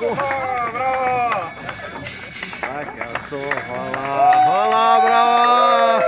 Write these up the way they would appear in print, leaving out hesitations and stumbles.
Bravo! Tako je to, hvala, hvala, bravo!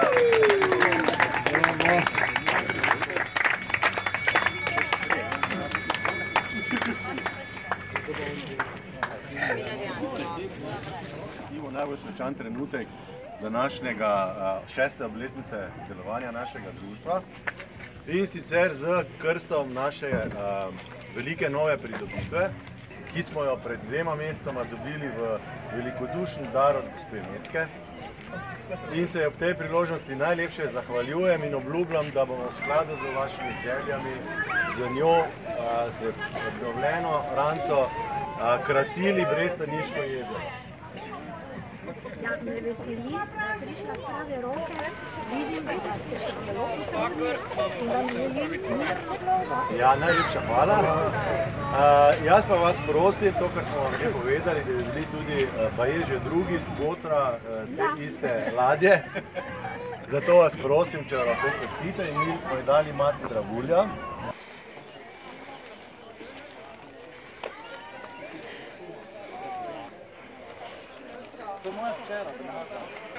Najbolj svečan trenutek današnjega 6. obletnice delovanja našega društva in sicer z krstom naše velike nove pridobitve, ki smo jo pred 2 mesecoma dobili v velikodušen dar od gospe Metke. In se ob tej priložnosti najlepše zahvaljujem in obljubljam, da bomo v skladu z vašimi željami z njo, z obnovljeno ranco, krasili Brestaniško jezero. Ja, me veseli, da je prišla v prave roke, vidim, da ste se zelo pripravili in vam želim mir. Ja, najlepša hvala. Jaz pa vas prosim, to, kar smo vam že povedali, da je bili tudi baje že drugi botra te iste ladje. Zato vas prosim, če lahko pustite in mi smo ji dali mati dragulja. To je moja včera.